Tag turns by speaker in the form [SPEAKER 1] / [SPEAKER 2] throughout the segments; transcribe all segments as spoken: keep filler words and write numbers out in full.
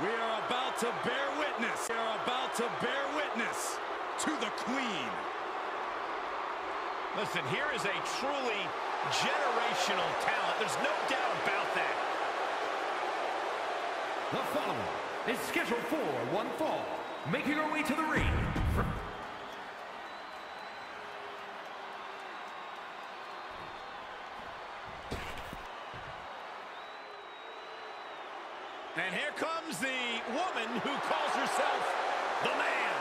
[SPEAKER 1] We are about to bear witness. We are about to bear witness to the Queen.
[SPEAKER 2] Listen, here is a truly generational talent. There's no doubt about that.
[SPEAKER 3] The following is scheduled for one fall, making her way to the ring. From
[SPEAKER 2] And here comes the woman who calls herself the Man.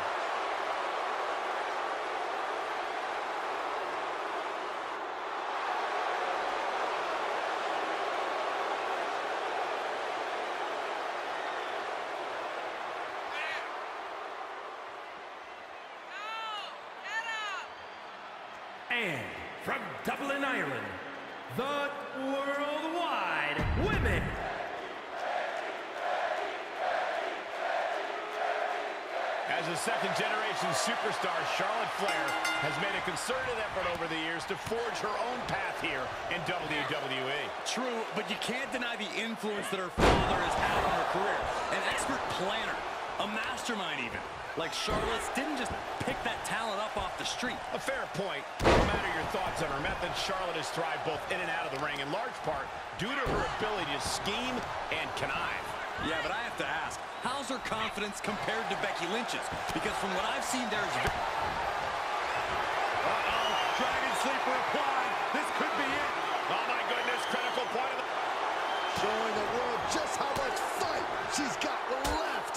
[SPEAKER 3] And from Dublin, Ireland, the Worldwide Women.
[SPEAKER 2] As a second-generation superstar, Charlotte Flair has made a concerted effort over the years to forge her own path here in W W E.
[SPEAKER 1] True, but you can't deny the influence that her father has had on her career. An expert planner, a mastermind even. Like Charlotte's didn't just pick that talent up off the street.
[SPEAKER 2] A fair point. No matter your thoughts on her methods, Charlotte has thrived both in and out of the ring, in large part due to her ability to scheme and connive.
[SPEAKER 1] Yeah, but I have to ask, how's her confidence compared to Becky Lynch's? Because from what I've seen, there's... Uh-oh, Dragon Sleeper applied. This could be it.
[SPEAKER 2] Oh, my goodness, critical point of the...
[SPEAKER 4] Showing the world just how much fight she's got left.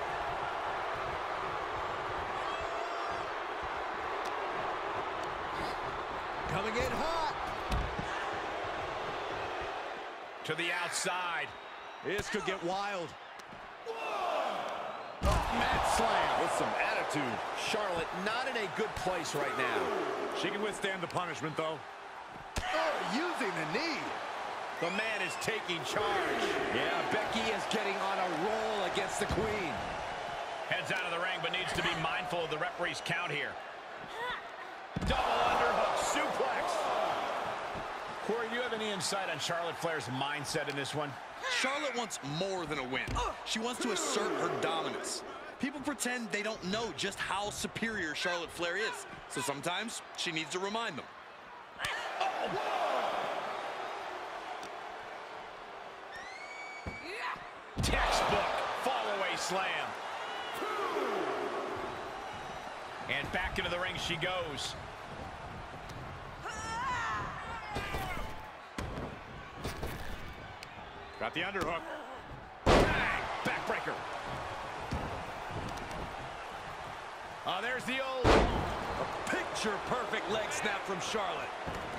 [SPEAKER 4] Coming in hot.
[SPEAKER 2] To the outside.
[SPEAKER 1] This could get wild.
[SPEAKER 2] Mat slam with some attitude. Charlotte not in a good place right now.
[SPEAKER 1] She can withstand the punishment, though.
[SPEAKER 4] Oh, using the knee.
[SPEAKER 2] The Man is taking charge.
[SPEAKER 4] Yeah, Becky is getting on a roll against the Queen.
[SPEAKER 2] Heads out of the ring, but needs to be mindful of the referee's count here. Double underhook suplex. Corey, do you have any insight on Charlotte Flair's mindset in this one?
[SPEAKER 1] Charlotte wants more than a win. She wants to assert her dominance. People pretend they don't know just how superior Charlotte Flair is. So sometimes she needs to remind them.
[SPEAKER 2] Textbook fall-away slam. And back into the ring she goes.
[SPEAKER 1] Got the underhook.
[SPEAKER 2] Bang! Backbreaker. Oh, there's the old...
[SPEAKER 1] A picture-perfect leg snap from Charlotte.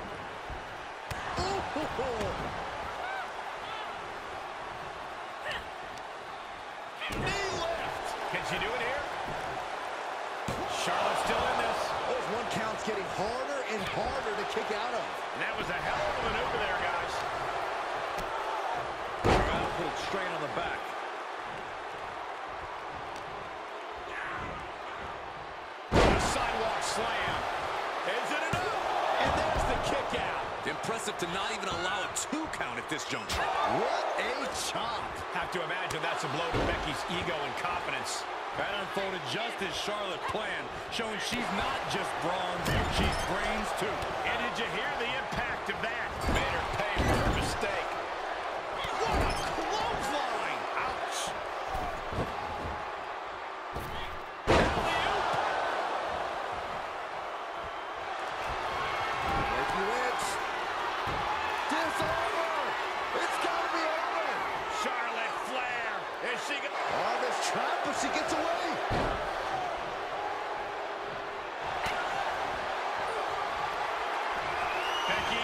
[SPEAKER 2] Knee lift. Can she do it here? Charlotte's still in this.
[SPEAKER 4] Those one counts getting harder and harder to kick out of.
[SPEAKER 2] And that was a hell of a maneuver there, guys.
[SPEAKER 1] Put it straight on the back.
[SPEAKER 2] A sidewalk slam. Is it enough? And there's the kick out.
[SPEAKER 1] Impressive to not even allow a two count at this juncture.
[SPEAKER 4] What a chop.
[SPEAKER 2] Have to imagine that's a blow to Becky's ego and confidence.
[SPEAKER 1] That unfolded just as Charlotte planned, showing she's not just bronze, she's brains too.
[SPEAKER 2] And did you hear the impact of that? Made her pay for her mistake. What a clothesline! Ouch!
[SPEAKER 4] Becky Lynch. Disorder. It's got to be over.
[SPEAKER 2] Charlotte Flair. Is she going to...
[SPEAKER 4] Oh, this trap, but she gets away.
[SPEAKER 2] Becky.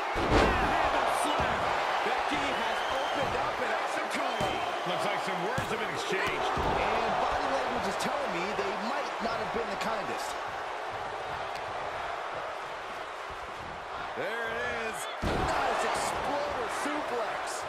[SPEAKER 1] Becky has opened up an execution.
[SPEAKER 2] Looks like some words have been exchanged.
[SPEAKER 4] And body language is telling me they might not have been the kindest. There it is. Nice exploder suplex.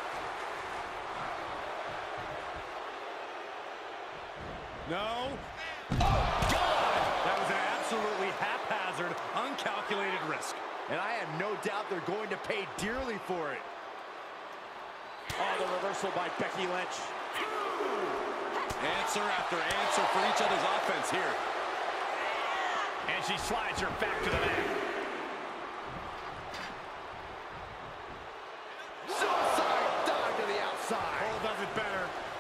[SPEAKER 1] No. Oh, God! That was an absolutely haphazard, uncalculated risk.
[SPEAKER 4] And I have no doubt they're going to pay dearly for it.
[SPEAKER 1] Oh, the reversal by Becky Lynch. Answer after answer for each other's offense here.
[SPEAKER 2] And she slides her back to the mat.
[SPEAKER 4] Suicide dive to the outside.
[SPEAKER 2] Cole does it better.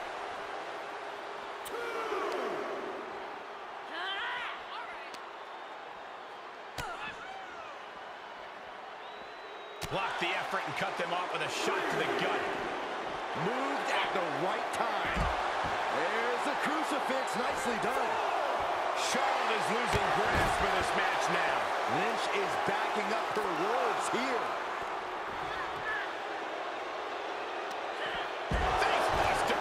[SPEAKER 2] Blocked the effort and cut them off with a shot to the gut.
[SPEAKER 4] Moved at the right time. There's the crucifix. Nicely done.
[SPEAKER 2] Charlotte is losing grasp of this match now.
[SPEAKER 4] Lynch is backing up her words here.
[SPEAKER 2] Face buster.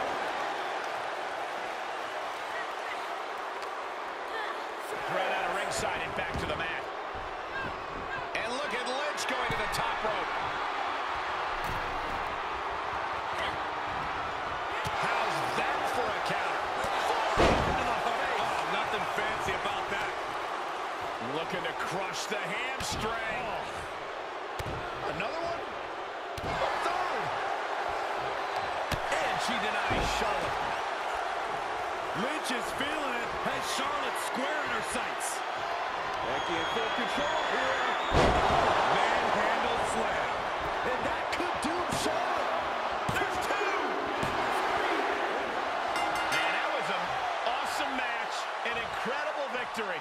[SPEAKER 2] Thread out of ringside and back to the mat. And look at Lynch going to the top rope. How's that for a counter?
[SPEAKER 1] Oh, nothing fancy about that.
[SPEAKER 2] Looking to crush the hamstring.
[SPEAKER 4] Another one? A third.
[SPEAKER 2] And she denies Charlotte.
[SPEAKER 1] Lynch is feeling it. Has Charlotte square in her sights.
[SPEAKER 4] Becky in full control here.
[SPEAKER 1] Manhandle slam.
[SPEAKER 4] And that could doom Charlotte.
[SPEAKER 2] There's two. And that was an awesome match. An incredible victory.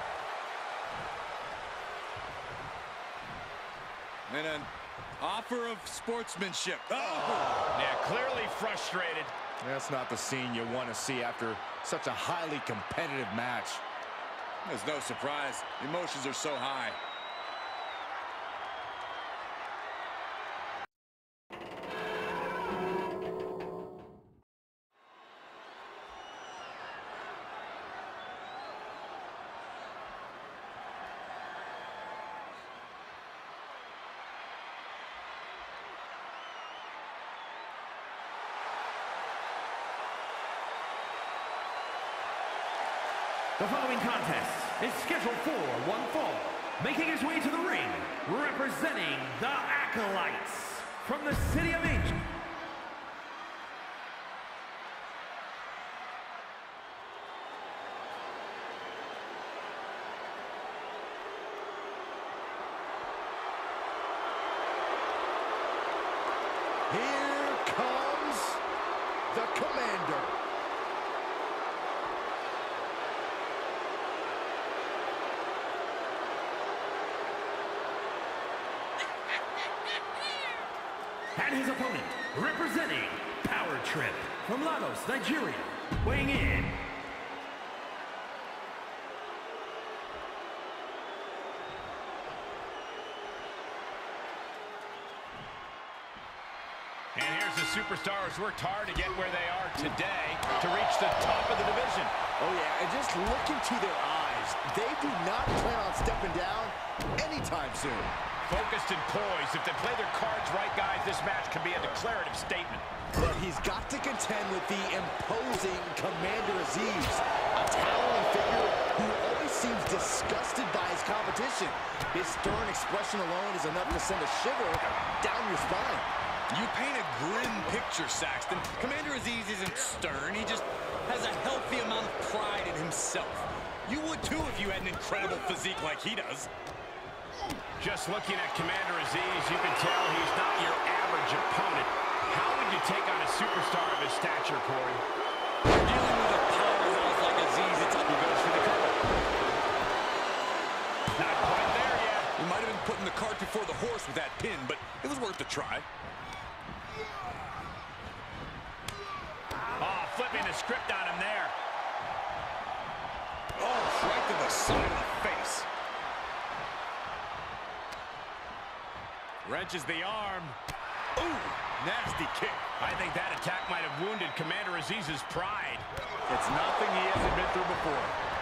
[SPEAKER 1] And an offer of sportsmanship. Oh!
[SPEAKER 2] Yeah, clearly frustrated.
[SPEAKER 5] That's not the scene you want to see after such a highly competitive match.
[SPEAKER 1] There's no surprise. Emotions are so high.
[SPEAKER 3] The following contest is scheduled for one fall. Making his way to the ring, representing the Acolytes from the City of Angel.
[SPEAKER 4] Here comes the Commander.
[SPEAKER 3] And his opponent, representing Power Trip from Lagos, Nigeria, weighing in.
[SPEAKER 2] And here's the superstar who's worked hard to get where they are today to reach the top of the division.
[SPEAKER 4] Oh, yeah, and just look into their eyes. They do not plan on stepping down anytime soon.
[SPEAKER 2] Focused and poised. If they play their cards right, guys, this match could be a declarative statement.
[SPEAKER 4] But he's got to contend with the imposing Commander Azeez, a towering figure who always seems disgusted by his competition. His stern expression alone is enough to send a shiver down your spine.
[SPEAKER 1] You paint a grim picture, Saxton. Commander Azeez isn't stern. He just has a healthy amount of pride in himself. You would, too, if you had an incredible physique like he does.
[SPEAKER 2] Just looking at Commander Azeez, you can tell he's not your average opponent. How would you take on a superstar of his stature, Corey?
[SPEAKER 1] Dealing with a powerhouse like Azeez, it's up. He goes for the cover.
[SPEAKER 2] Not quite there yet.
[SPEAKER 1] He might have been putting the cart before the horse with that pin, but it was worth a try.
[SPEAKER 2] Oh, flipping the script on him there.
[SPEAKER 1] Oh, right to the side of the face.
[SPEAKER 2] Wrenches the arm.
[SPEAKER 1] Ooh, nasty kick.
[SPEAKER 2] I think that attack might have wounded Commander Azeez's pride.
[SPEAKER 5] It's nothing he hasn't been through before.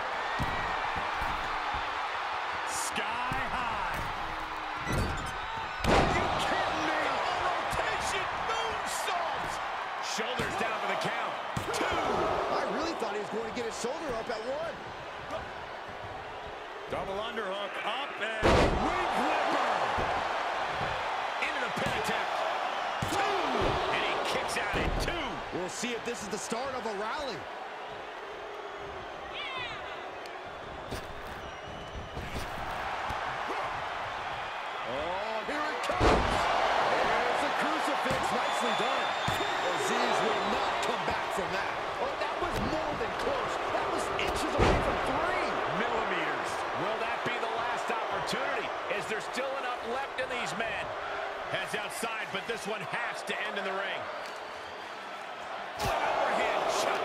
[SPEAKER 2] Sky high. Are you kidding me? Double rotation moonsault. Shoulders down for the count. Two.
[SPEAKER 4] I really thought he was going to get his shoulder up at one.
[SPEAKER 2] Double underhook up and wing flipper. Into the pin attempt. Two. And he kicks out at two.
[SPEAKER 4] We'll see if this is the the start of a rally. Oh, here it comes. There's a crucifix. Nicely done. Aziz will not come back from that. Oh, that was more than close. That was inches away from three.
[SPEAKER 2] Millimeters. Will that be the last opportunity? Is there still enough left in these men? Heads outside, but this one has to end in the ring. Overhand chop.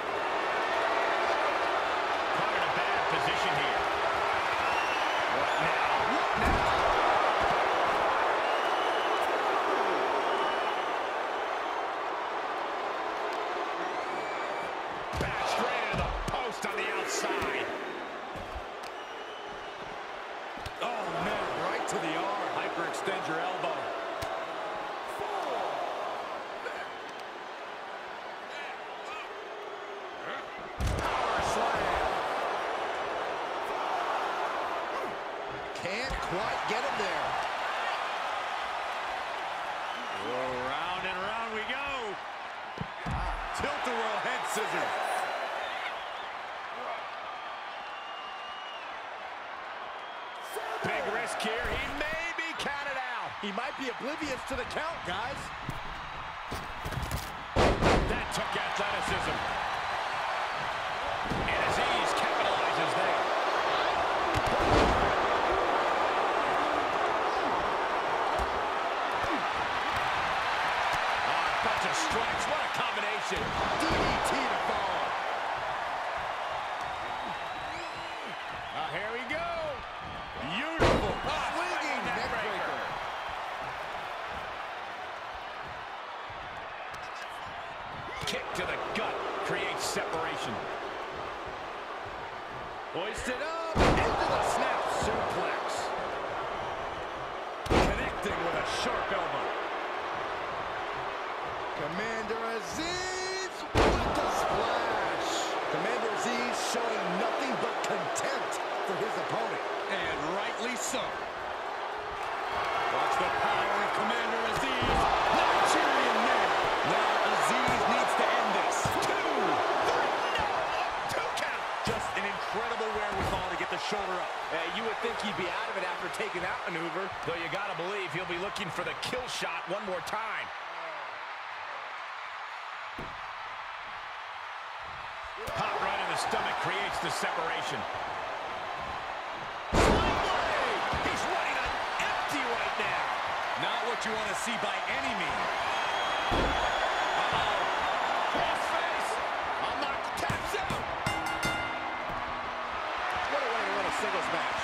[SPEAKER 2] Caught in a bad position here. What now? What now? Back straight into the post on the outside.
[SPEAKER 1] Oh, man, right to the arm. Hyperextend your elbow.
[SPEAKER 4] Can't quite get him there.
[SPEAKER 1] Oh, round and round we go. Tilt-a-whirl head scissors.
[SPEAKER 2] Big risk here. He may be counted out.
[SPEAKER 4] He might be oblivious to the count, guys.
[SPEAKER 2] That took athleticism. And Aziz capitalizes there. Oh, a bunch of strikes. What a combination.
[SPEAKER 4] D D T to fall.
[SPEAKER 2] Oh, here we go. Beautiful. Oh,
[SPEAKER 4] Swinging neck breaker.
[SPEAKER 2] Kick to the gut creates separation.
[SPEAKER 4] Hoisted up into the snap suplex.
[SPEAKER 1] Connecting with a sharp elbow.
[SPEAKER 4] Commander Aziz with the splash. Commander Aziz showing nothing but contempt for his opponent.
[SPEAKER 1] And rightly so. Watch the power of Commander Aziz. Nigerian nail. Now Aziz needs to end this. Two. Three. No. Two count. Just an incredible wherewithal to get the shoulder up.
[SPEAKER 4] Uh, you would think he'd be out of it after taking that maneuver.
[SPEAKER 2] Though you gotta believe he'll be looking for the kill shot one more time. Pop right in the stomach creates the separation. He's running on empty right now.
[SPEAKER 1] Not what you want to see by any means.
[SPEAKER 2] Uh-oh. Crossface.
[SPEAKER 4] I'm not taps out. What a way to win a singles match.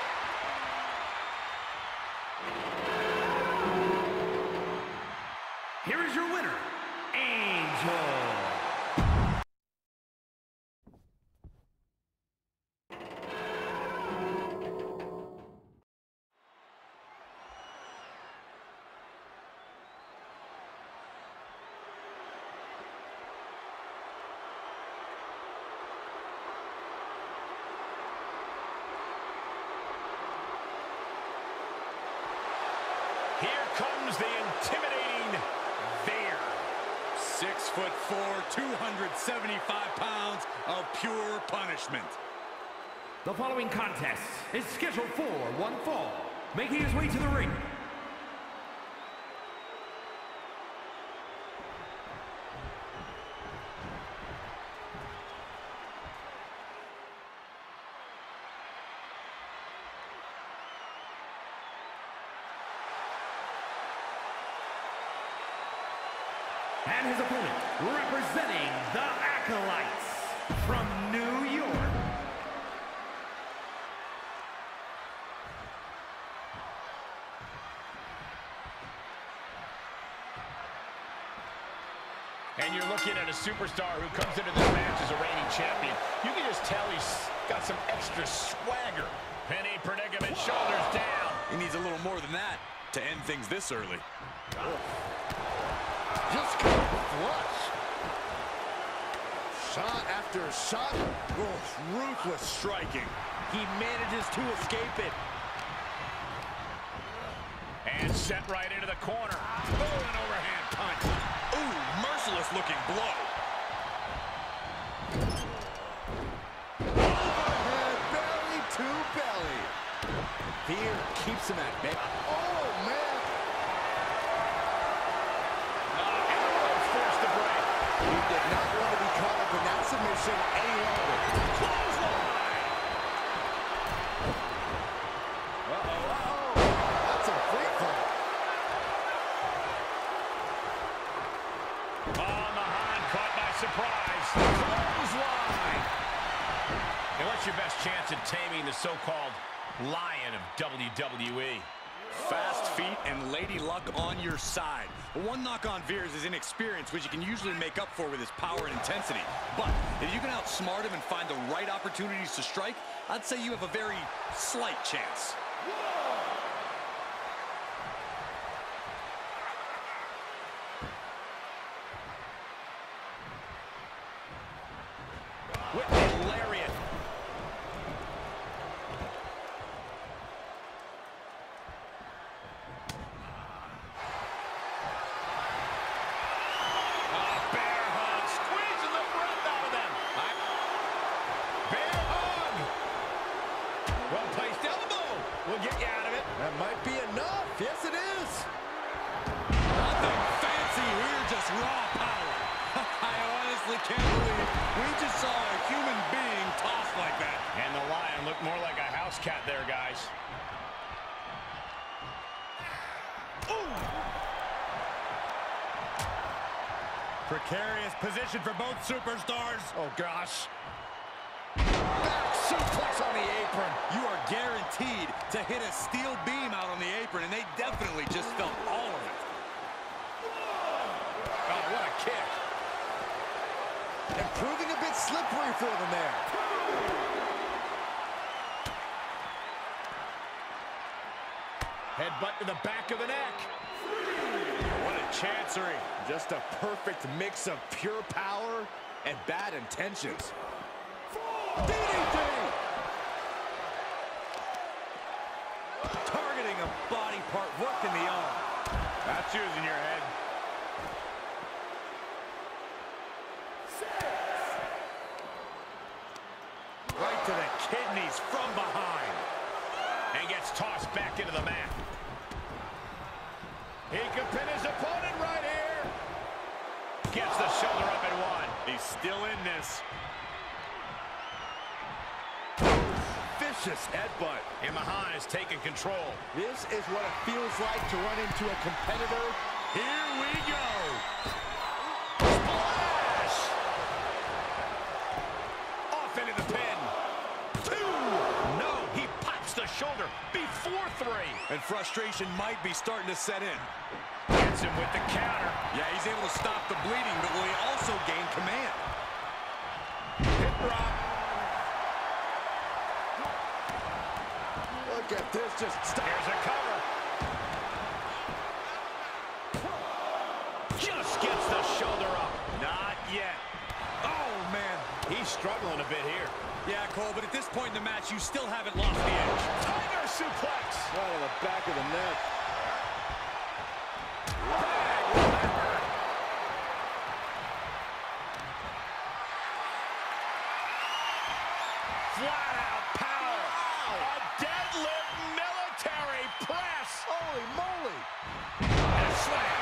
[SPEAKER 3] Here is your winner, Angel.
[SPEAKER 2] Here comes the intimidating Vader.
[SPEAKER 1] Six foot four, two hundred seventy-five pounds of pure punishment.
[SPEAKER 3] The following contest is scheduled for one fall, making his way to the ring. And his opponent, representing the Acolytes from New York.
[SPEAKER 2] And you're looking at a superstar who comes into this match as a reigning champion. You can just tell he's got some extra swagger. Penny predicament, shoulders down.
[SPEAKER 1] He needs a little more than that to end things this early.
[SPEAKER 4] Just got flush. Shot after shot.
[SPEAKER 1] Oh, ruthless striking.
[SPEAKER 4] He manages to escape it.
[SPEAKER 2] And set right into the corner.
[SPEAKER 1] Oh, an overhand punch. Ooh, merciless looking blow.
[SPEAKER 4] keeps him at bay. Oh, man.
[SPEAKER 2] Uh, everyone's forced to break.
[SPEAKER 4] He did not want to be caught up in that submission any longer.
[SPEAKER 2] Clothesline.
[SPEAKER 4] Uh-oh, uh-oh. That's a free fall.
[SPEAKER 2] Oh, Mahan caught by surprise. Clothesline. And what's your best chance at taming the so-called Lion of W W E?
[SPEAKER 5] Fast feet and lady luck on your side. One knock on Veers is inexperience, which you can usually make up for with his power and intensity. But if you can outsmart him and find the right opportunities to strike, I'd say you have a very slight chance.
[SPEAKER 2] Whipping lariat.
[SPEAKER 4] That might be enough. Yes, it is.
[SPEAKER 5] Nothing fancy here, just raw power. I honestly can't believe we just saw a human being tossed like that.
[SPEAKER 2] And the Lion looked more like a house cat there, guys. Ooh.
[SPEAKER 5] Precarious position for both superstars.
[SPEAKER 4] Oh, gosh. Back suplex on the apron.
[SPEAKER 5] You are guaranteed to hit a steel beam out on the apron, and they definitely just felt all of it.
[SPEAKER 2] Oh, what a kick.
[SPEAKER 4] And proving a bit slippery for them there.
[SPEAKER 2] Headbutt to the back of the neck.
[SPEAKER 4] What a chancery. Just a perfect mix of pure power and bad intentions. D D T!
[SPEAKER 5] Targeting a body part, working the arm.
[SPEAKER 2] That's using your head.
[SPEAKER 4] Right to the kidneys from behind.
[SPEAKER 2] And gets tossed back into the mat. He could pin his opponent right here. Gets the shoulder up and one.
[SPEAKER 5] He's still in this.
[SPEAKER 4] Vicious headbutt.
[SPEAKER 2] And Mahan has taken control.
[SPEAKER 4] This is what it feels like to run into a competitor.
[SPEAKER 2] Here we go.
[SPEAKER 4] Splash!
[SPEAKER 2] Off into the pin. Two. No, he pops the shoulder before three.
[SPEAKER 5] And frustration might be starting to set in.
[SPEAKER 2] Gets him with the counter.
[SPEAKER 5] Yeah, he's able to stop the bleeding, but will he also gain command?
[SPEAKER 2] Hip drop.
[SPEAKER 4] Look at this, just stop.
[SPEAKER 2] Here's a cover. Just gets the shoulder up. Not yet.
[SPEAKER 5] Oh, man.
[SPEAKER 2] He's struggling a bit here.
[SPEAKER 5] Yeah, Cole, but at this point in the match, you still haven't lost the edge.
[SPEAKER 2] Tiger suplex.
[SPEAKER 4] Right on the back of the neck.
[SPEAKER 2] Flat out power. A deadlift military press.
[SPEAKER 4] Holy moly.
[SPEAKER 2] And a slam.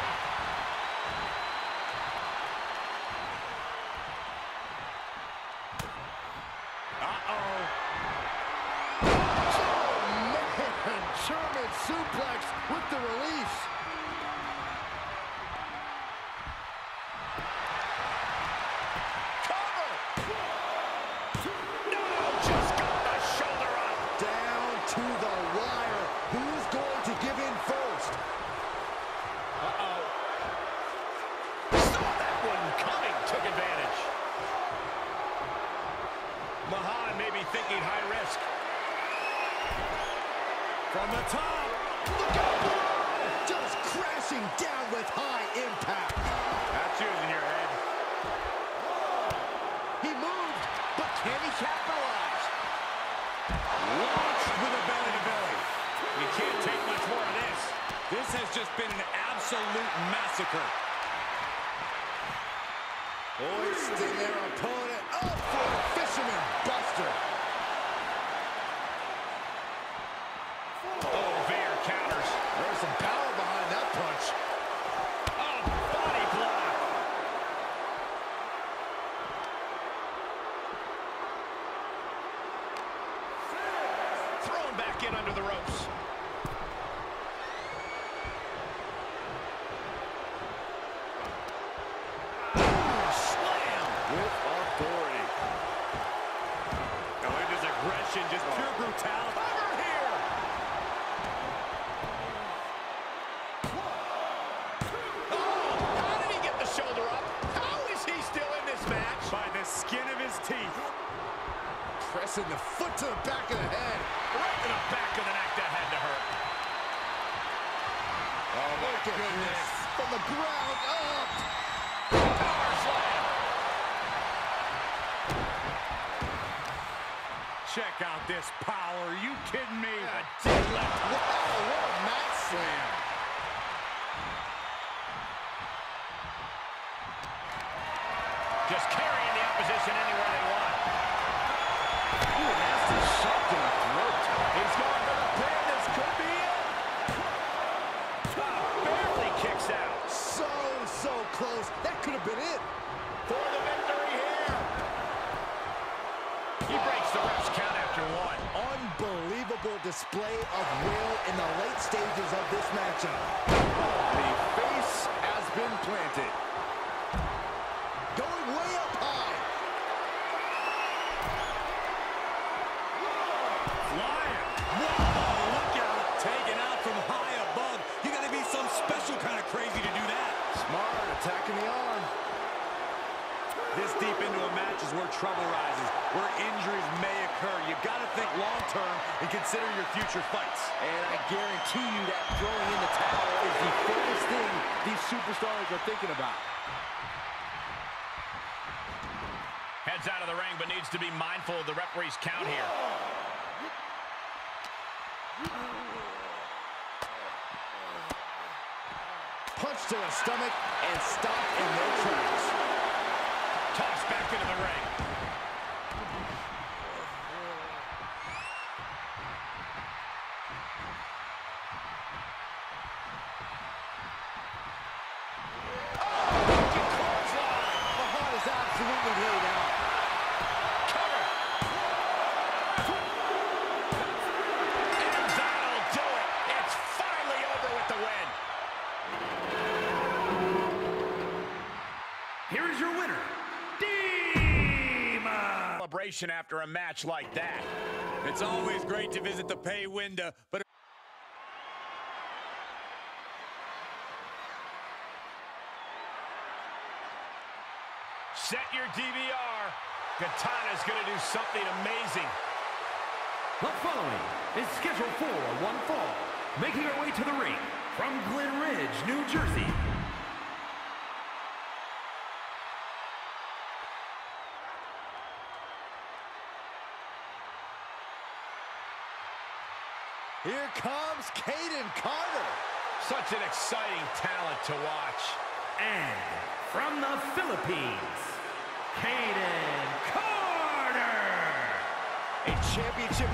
[SPEAKER 2] Uh-oh.
[SPEAKER 4] Oh, man. German suplex with the release.
[SPEAKER 2] Cover. No, just got the shoulder up.
[SPEAKER 4] Down to the wire. Who's going to give in first?
[SPEAKER 2] Uh-oh. Saw that one coming. Took advantage. Mahan may be thinking high risk.
[SPEAKER 4] From the top. Look out. Just crashing down with high impact.
[SPEAKER 2] That's using your head.
[SPEAKER 4] He moved, but can he capitalize?
[SPEAKER 5] Launched with a belly-to-belly.
[SPEAKER 2] You can't take much more of this.
[SPEAKER 5] This has just been an absolute massacre.
[SPEAKER 4] Hoisting their opponent up for a fisherman buster. send the foot to the back of the head.
[SPEAKER 2] Right to the back of the neck, that had to hurt.
[SPEAKER 4] Oh, my goodness. From the ground up.
[SPEAKER 2] Power slam.
[SPEAKER 5] Check out this power. Are you kidding me?
[SPEAKER 2] A dead left.
[SPEAKER 4] Wow, what a mat slam.
[SPEAKER 2] Just carrying the opposition anywhere they want.
[SPEAKER 4] Ooh, nasty shot to the throat.
[SPEAKER 2] He's going for the pin. This could be it. Barely kicks out.
[SPEAKER 4] So, so close. That could have been it.
[SPEAKER 2] For the victory here. He breaks the ref's count after one.
[SPEAKER 4] Unbelievable display of will in the late stages of this matchup. The face has been planted. Going way up high.
[SPEAKER 5] Flying. Whoa, look out. Taken out from high above. You got to be some special kind of crazy to do that.
[SPEAKER 4] Smart, attacking the arm.
[SPEAKER 5] This deep into a match is where trouble rises, where injuries may occur. You got to think long-term and consider your future fights.
[SPEAKER 4] And I guarantee you that throwing in the towel is the first thing these superstars are thinking about.
[SPEAKER 2] Heads out of the ring, but needs to be mindful of the referee's count here.
[SPEAKER 4] Punch to the stomach and stop in their tracks.
[SPEAKER 2] Tossed back into the ring.
[SPEAKER 4] Absolutely laid out.
[SPEAKER 2] Cover. And that'll do it. It's finally over with the win.
[SPEAKER 3] Here is your winner, Demon.
[SPEAKER 2] Celebration after a match like that.
[SPEAKER 5] It's always great to visit the pay window, but
[SPEAKER 2] Set your D V R. Katana's going to do something amazing.
[SPEAKER 3] The following is scheduled for one fall, making her way to the ring from Glen Ridge, New Jersey.
[SPEAKER 4] Here comes Kayden Carter.
[SPEAKER 2] Such an exciting talent to watch.
[SPEAKER 3] And from the Philippines, Kayden Carter.
[SPEAKER 4] A championship.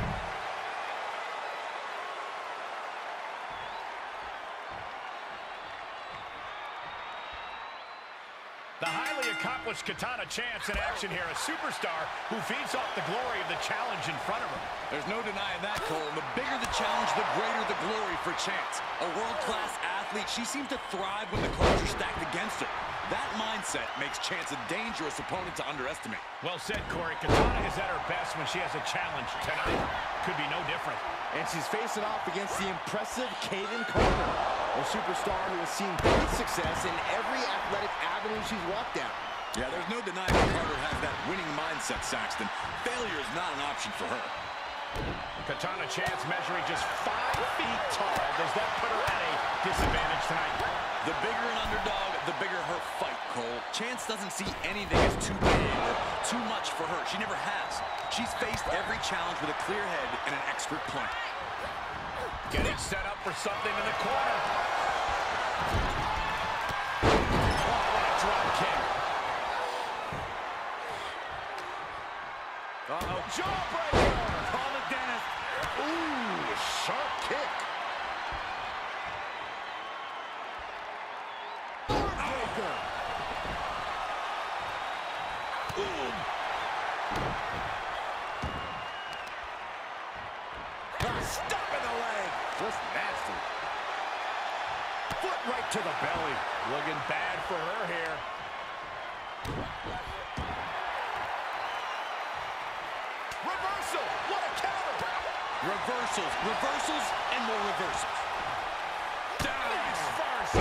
[SPEAKER 2] The highly accomplished Katana Chance in action here, a superstar who feeds off the glory of the challenge in front of her.
[SPEAKER 5] there's no denying that, Cole. The bigger the challenge, the greater the glory for Chance. A world-class athlete, she seems to thrive when the cards are stacked against her. That mindset makes Chance a dangerous opponent to underestimate.
[SPEAKER 2] Well said, Corey. Katana is at her best when she has a challenge. Tonight could be no different.
[SPEAKER 4] And she's facing off against the impressive Kayden Carter, a superstar who has seen great success in every athletic avenue she's walked down.
[SPEAKER 5] Yeah, there's no denying that Carter has that winning mindset, Saxton. Failure is not an option for her.
[SPEAKER 2] Katana Chance measuring just five feet tall. Does that put her at a disadvantage tonight?
[SPEAKER 5] The bigger an underdog, the bigger her fight, Cole. Chance doesn't see anything as too big or too much for her. She never has. She's faced every challenge with a clear head and an expert plan.
[SPEAKER 2] Getting set up for something in the corner. Oh, what a drop kick.
[SPEAKER 4] Uh-oh.
[SPEAKER 2] Jawbreaker.
[SPEAKER 5] Call it, Dennis.
[SPEAKER 4] Ooh, sharp kick. Heartbreaker.
[SPEAKER 2] Ooh.
[SPEAKER 4] Stop in the leg. Just nasty. Foot right to the belly.
[SPEAKER 2] Looking bad for her here. Reversal. What a counter.
[SPEAKER 5] Reversals, reversals, and more reversals.
[SPEAKER 2] Down first.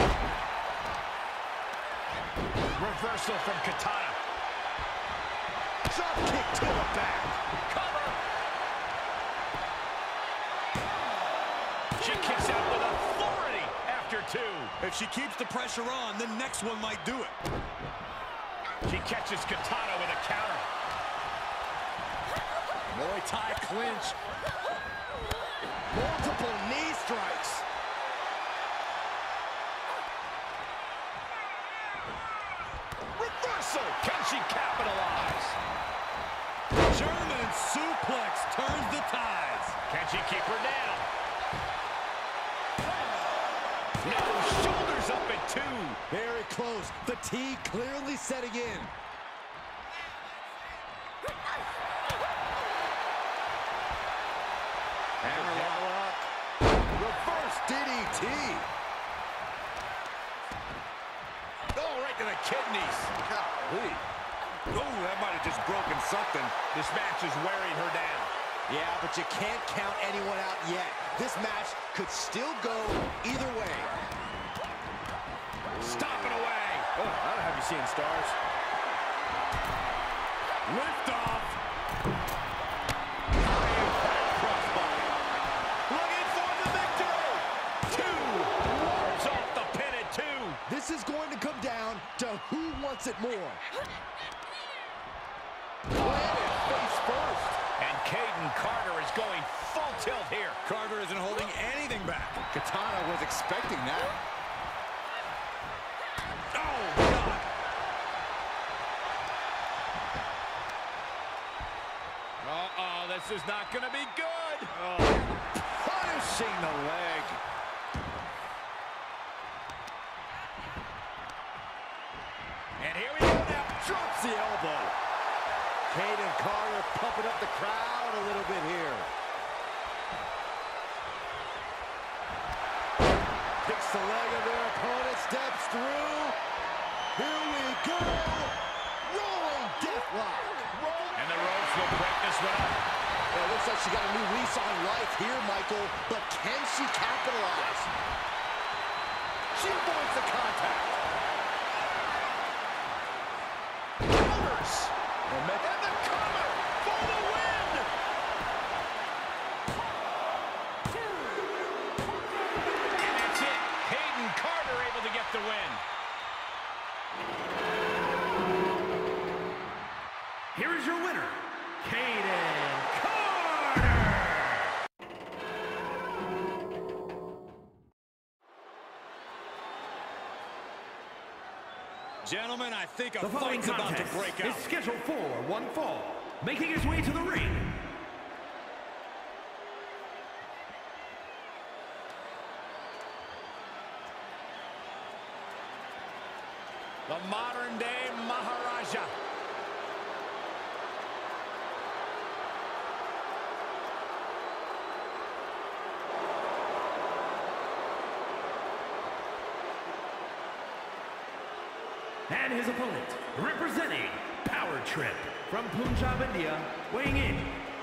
[SPEAKER 2] Reversal from Katana.
[SPEAKER 4] Drop kick to the back.
[SPEAKER 2] Cover. kicks out with authority after two.
[SPEAKER 5] If she keeps the pressure on, the next one might do it.
[SPEAKER 2] She catches Katana with a counter.
[SPEAKER 4] Muay Thai clinch. Multiple knee strikes.
[SPEAKER 2] Reversal. Can she capitalize?
[SPEAKER 5] German suplex turns the tides.
[SPEAKER 2] Can she keep her down? No, shoulders up at two.
[SPEAKER 4] Very close. Fatigue clearly setting in. Hammerlock. Reverse D D T.
[SPEAKER 2] Oh, right to the kidneys.
[SPEAKER 4] Golly.
[SPEAKER 1] Oh, that might have just broken something.
[SPEAKER 2] This match is wearing her down.
[SPEAKER 4] Yeah, but you can't count anyone out yet. This match could still go either way.
[SPEAKER 2] Stomping away.
[SPEAKER 4] Oh, I don't have you seeing stars.
[SPEAKER 5] Lift off.
[SPEAKER 2] Crossbody. Looking for the victory. Two. Wards off the pin at two.
[SPEAKER 4] This is going to come down to who wants it more. Planted face first.
[SPEAKER 2] And Kayden Carter is going full tilt here.
[SPEAKER 5] Carter isn't holding anything back.
[SPEAKER 4] Katana was expecting that.
[SPEAKER 2] Oh, God. Uh-oh, this is not going to be good.
[SPEAKER 4] Oh. Punishing the leg.
[SPEAKER 2] And here we go now.
[SPEAKER 4] Drops the elbow. Kayden Carter pumping up the crowd a little bit here. Picks the leg of their opponent, steps through. Here we go. Rolling deathlock.
[SPEAKER 2] And the ropes will break this one up.
[SPEAKER 4] Well, it looks like she got a new lease on life here, Michael. But can she capitalize? She avoids the contact.
[SPEAKER 2] Counters. And the cover for the win. And that's it. Kayden Carter able to get the win.
[SPEAKER 3] Here is your winner, Kayden Carter!
[SPEAKER 5] Gentlemen, I think a
[SPEAKER 3] The following
[SPEAKER 5] fight's about to
[SPEAKER 3] contest
[SPEAKER 5] break
[SPEAKER 3] is
[SPEAKER 5] out.
[SPEAKER 3] scheduled for one fall. Making his way to the ring,
[SPEAKER 2] The modern-day Maharaja.
[SPEAKER 3] and his opponent, representing Power Trip from Punjab, India, weighing in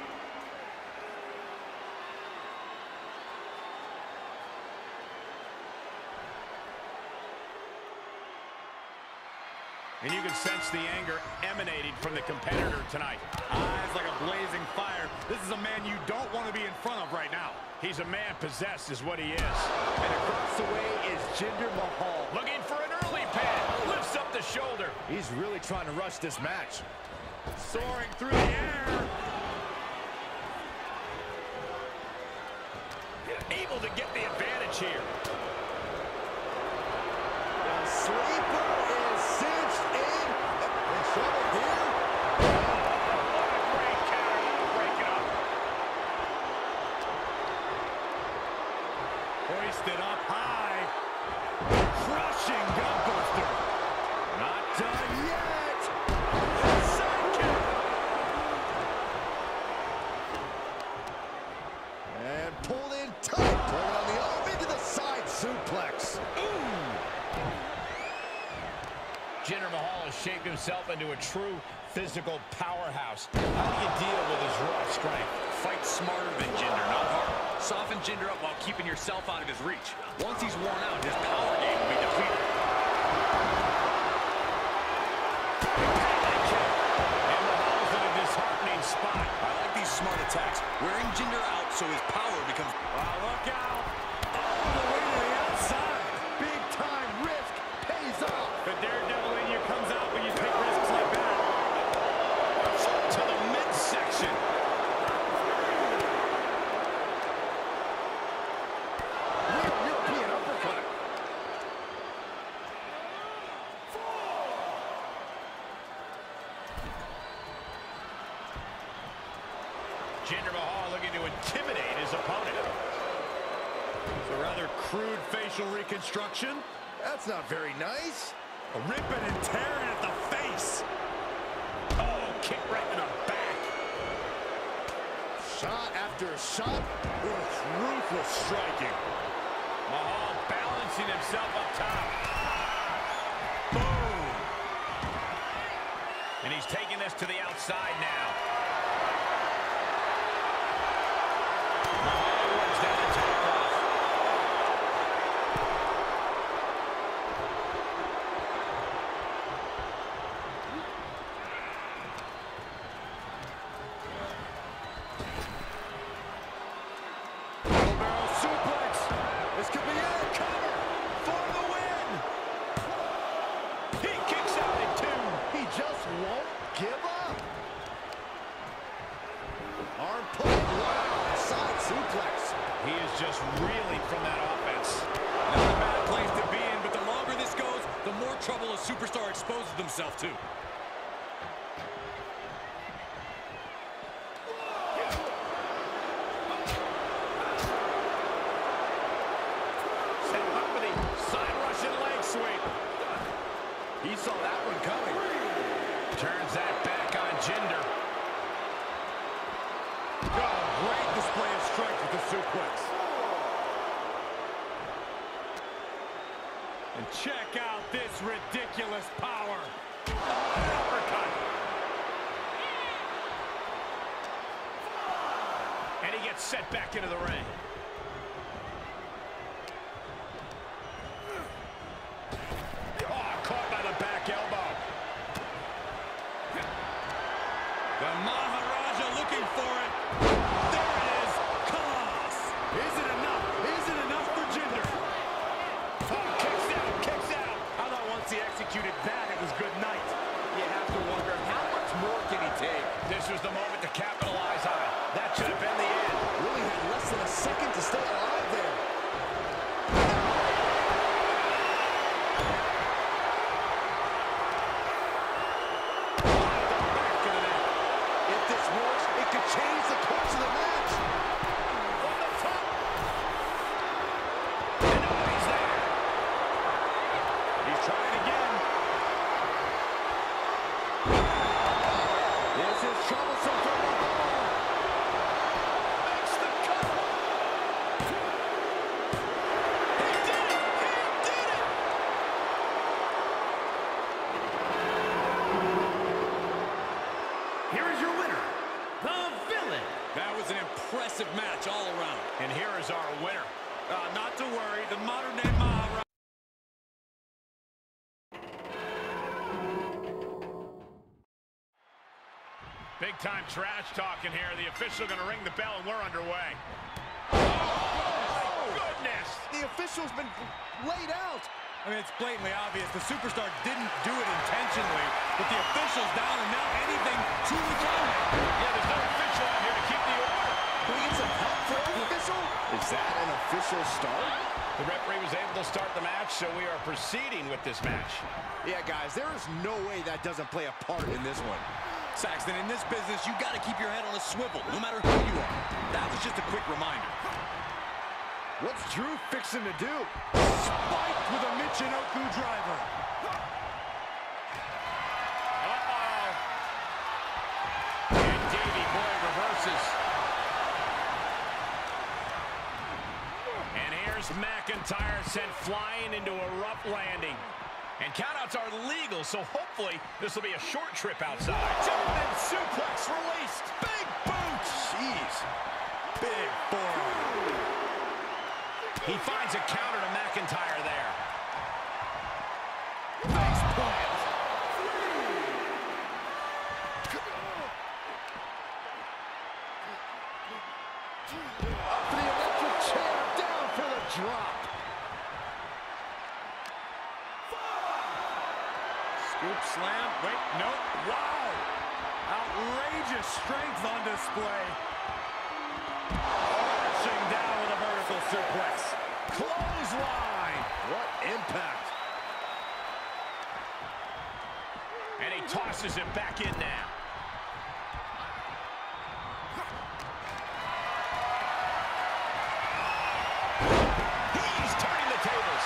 [SPEAKER 2] And you can sense the anger emanating from the competitor tonight.
[SPEAKER 5] Eyes like a blazing fire. This is a man you don't want to be in front of right now.
[SPEAKER 2] He's a man possessed is what he is.
[SPEAKER 4] And across the way is Jinder Mahal.
[SPEAKER 2] Looking for an early pin. Lifts up the shoulder.
[SPEAKER 4] He's really trying to rush this match.
[SPEAKER 2] Soaring through the air. Able to get the advantage here.
[SPEAKER 4] The sleeper is cinched in. In trouble here.
[SPEAKER 2] What a great counter to break it up.
[SPEAKER 5] Hoisted up high. Crushing gutbuster.
[SPEAKER 4] Not done yet.
[SPEAKER 2] Sidekick.
[SPEAKER 4] And pulled in tight. Pulling on the arm into the side suplex.
[SPEAKER 2] Jinder Mahal has shaped himself into a true physical powerhouse. How do you deal with his raw strength?
[SPEAKER 5] Fight smarter than Jinder, not harder. Soften Jinder up while keeping yourself out of his reach. Once he's worn out, his power game will be depleted.
[SPEAKER 2] And Mahal's in a disheartening spot.
[SPEAKER 5] I like these smart attacks. Wearing Jinder out so his power becomes...
[SPEAKER 2] Oh, look out.
[SPEAKER 5] facial reconstruction.
[SPEAKER 4] That's not very nice.
[SPEAKER 5] Ripping and tearing at the face.
[SPEAKER 2] Oh, kick right in the back.
[SPEAKER 4] Shot after shot. Ugh, ruthless striking.
[SPEAKER 2] Mahal balancing himself up top.
[SPEAKER 5] Boom.
[SPEAKER 2] And he's taking this to the outside now. Mahal runs down the top off.
[SPEAKER 4] Wheelbarrow suplex. This could be it. Cover for the win.
[SPEAKER 2] He kicks out at two.
[SPEAKER 4] He just won't give up. Arm pull. Wow. Side suplex.
[SPEAKER 2] He is just reeling from that offense.
[SPEAKER 5] Not a bad place to be in, but the longer this goes, the more trouble a superstar exposes themselves to.
[SPEAKER 2] Set up for the side Russian leg sweep.
[SPEAKER 4] He saw that one coming.
[SPEAKER 2] Turns that back on Jinder.
[SPEAKER 5] Oh, great display of strength with the suplex. And check out this ridiculous power.
[SPEAKER 2] Uppercut. And he gets set back into the ring. Oh, caught by the back elbow.
[SPEAKER 5] The Maharaja looking for it. There it is. Kos. Is it enough? Is it enough for Jinder?
[SPEAKER 2] Oh, kicks out, kicks out.
[SPEAKER 5] I thought once he executed that, it was good night.
[SPEAKER 4] You have to wonder, how much more can he take?
[SPEAKER 2] This was the moment to capitalize on. That should have been the end.
[SPEAKER 4] Really had less than a second to stay alive there. If this works, it could change the course of the match.
[SPEAKER 2] From the top. And oh, he's there.
[SPEAKER 5] He's trying again.
[SPEAKER 4] This is troublesome for Mahal.
[SPEAKER 2] Makes the cover. He did it. He did it.
[SPEAKER 3] Here is your winner, the Villain.
[SPEAKER 5] That was an impressive match all around.
[SPEAKER 2] And here is our winner.
[SPEAKER 5] Uh, not to worry, the modern-day Maharaja.
[SPEAKER 2] Big time trash talking here. The official going to ring the bell and we're underway. Oh, my goodness.
[SPEAKER 4] The official's been laid out.
[SPEAKER 5] I mean, it's blatantly obvious. The superstar didn't do it intentionally, but the official's down, and now anything to the count.
[SPEAKER 2] Yeah, there's no official out here to keep the order.
[SPEAKER 4] Can we get some help from the official? Is that an official start?
[SPEAKER 2] The referee was able to start the match, so we are proceeding with this match.
[SPEAKER 4] Yeah, guys, there is no way that doesn't play a part in this one.
[SPEAKER 5] Saxton, in this business, you got to keep your head on a swivel, no matter who you are. That was just a quick reminder.
[SPEAKER 4] What's Drew fixing to do?
[SPEAKER 5] Spiked with a Michinoku driver.
[SPEAKER 2] Uh-oh. And Davey Boy reverses. And here's McIntyre sent flying into a rough landing. And countouts are legal, so hopefully this will be a short trip outside. German suplex released. Big boot.
[SPEAKER 4] Jeez.
[SPEAKER 5] Big forearm.
[SPEAKER 2] He finds a counter to McIntyre there.
[SPEAKER 4] Face plant. Up for the electric chair. Down for the drop.
[SPEAKER 5] Scoop slam. Wait, nope. Wow. Outrageous strength on display. Arching down with a vertical suplex. Clothesline.
[SPEAKER 4] What impact.
[SPEAKER 2] And he tosses it back in now. He's turning the tables.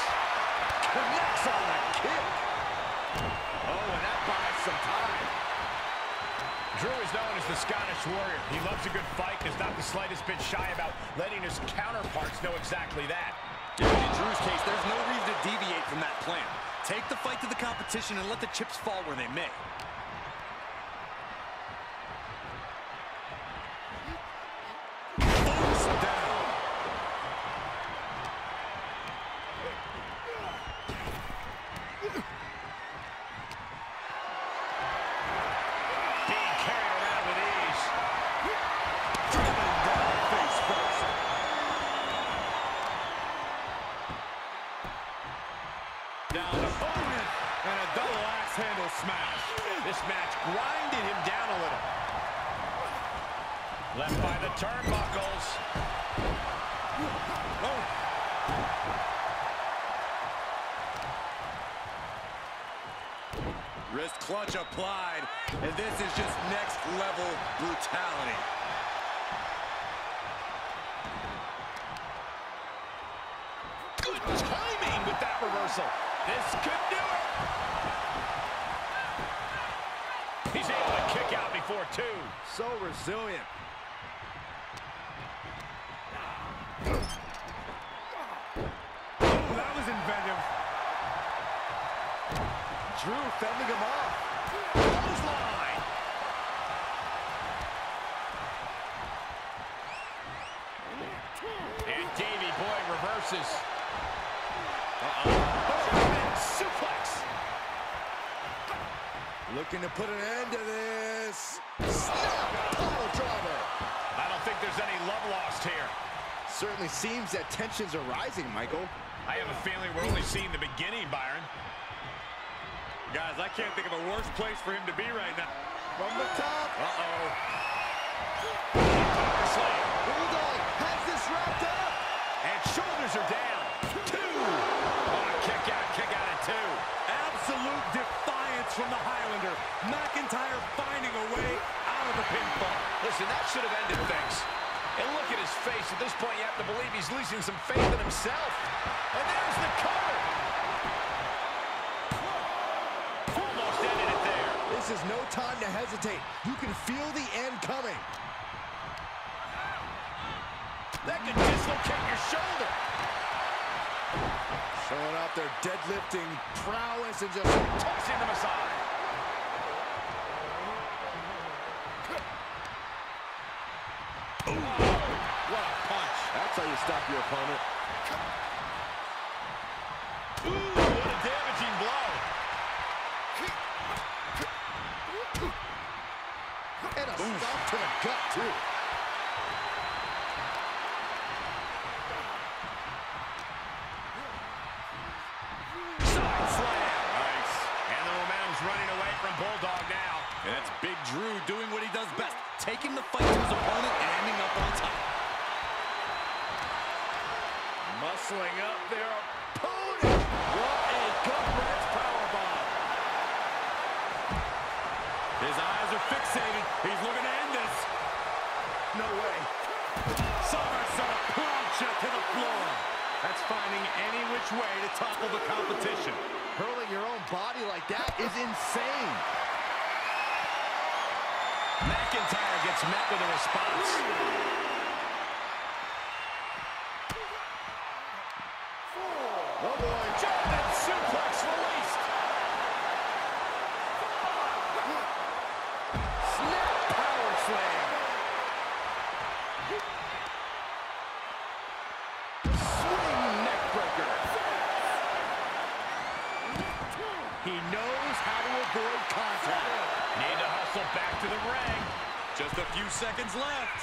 [SPEAKER 2] This Warrior, he loves a good fight. Is not the slightest bit shy about letting his counterparts know exactly that.
[SPEAKER 5] Yeah, in Drew's case, there's no reason to deviate from that plan. Take the fight to the competition and let the chips fall where they may. Boots down.
[SPEAKER 2] Being carried around with ease.
[SPEAKER 4] Driven down face first.
[SPEAKER 2] Down opponent and a double axe handle smash. This match grinded him down a little. Left by the turnbuckles. Oh.
[SPEAKER 5] Wrist clutch applied, and this is just next level brutality.
[SPEAKER 2] Good timing with that reversal. This could do it. He's able to kick out before two.
[SPEAKER 4] So resilient.
[SPEAKER 2] Oh, that was inventive.
[SPEAKER 4] Drew fending him off.
[SPEAKER 2] Clothesline. And Davey Boy reverses. Uh-oh. German suplex.
[SPEAKER 4] Looking to put an end to this. Snap! Pile driver.
[SPEAKER 2] I don't think there's any love lost here.
[SPEAKER 4] Certainly seems that tensions are rising, Michael.
[SPEAKER 2] I have a feeling we're only seeing the beginning, Byron.
[SPEAKER 5] Guys, I can't think of a worse place for him to be right now.
[SPEAKER 4] From the top.
[SPEAKER 5] Uh-oh.
[SPEAKER 2] Power slam.
[SPEAKER 4] Bulldog has this wrapped up.
[SPEAKER 2] And shoulders are down. Two. Oh, kick out, kick out at two.
[SPEAKER 5] Absolute defiance from the Highlander. McIntyre finding a way out of the pinfall.
[SPEAKER 2] Listen, that should have ended things. And look at his face. At this point, you have to believe he's losing some faith in himself. And there's the cover. Almost ended it there.
[SPEAKER 4] This is no time to hesitate. You can feel the end coming.
[SPEAKER 2] That could dislocate your shoulder.
[SPEAKER 4] Showing off their deadlifting prowess and just
[SPEAKER 2] Tossing them aside. What a punch.
[SPEAKER 4] That's how you stop your opponent.
[SPEAKER 2] Ooh, what a damaging blow.
[SPEAKER 4] And a stomp to the gut, too.
[SPEAKER 2] Side slam. Nice. And the momentum's running away from Bulldog now.
[SPEAKER 5] And that's Big Drew doing what he does best, taking the fight to his opponent and ending up on top.
[SPEAKER 2] Muscling up their opponent. What a gut-wrench powerbomb.
[SPEAKER 5] His eyes are fixated. He's looking to end this.
[SPEAKER 4] No way.
[SPEAKER 5] Somersault plancha to the floor. That's finding any which way to topple the competition.
[SPEAKER 4] Hurling your own body like that is insane.
[SPEAKER 2] McIntyre gets met with a response.
[SPEAKER 4] Oh boy.
[SPEAKER 2] German suplex released.
[SPEAKER 4] Snap power slam. Swing neck breaker. He knows how to avoid contact.
[SPEAKER 2] Need to hustle back to the ring.
[SPEAKER 5] Just a few seconds left.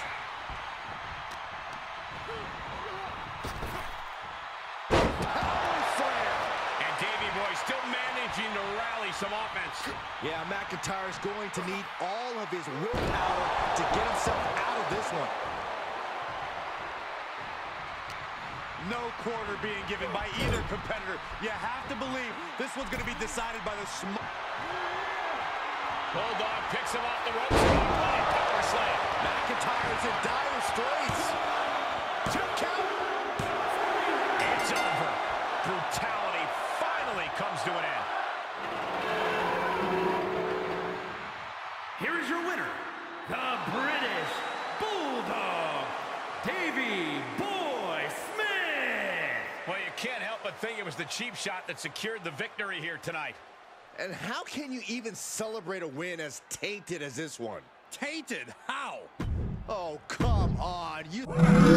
[SPEAKER 4] Power slam.
[SPEAKER 2] And Davey Boy still managing to rally some offense.
[SPEAKER 4] Yeah, McIntyre's going to need all of his willpower to get himself out of this one.
[SPEAKER 5] No quarter being given by either competitor. You have to believe this one's going to be decided by the small.
[SPEAKER 2] Bulldog picks him off the ropes. Running power slam.
[SPEAKER 4] McIntyre's in dire straits.
[SPEAKER 2] Two count. It's over. Brutality finally comes to an end.
[SPEAKER 3] Here is your winner, the British Bulldog, Davey Boy Smith.
[SPEAKER 2] Well, you can't help but think it was the cheap shot that secured the victory here tonight.
[SPEAKER 4] And how can you even celebrate a win as tainted as this one?
[SPEAKER 5] Tainted? How?
[SPEAKER 4] Oh, come on. You...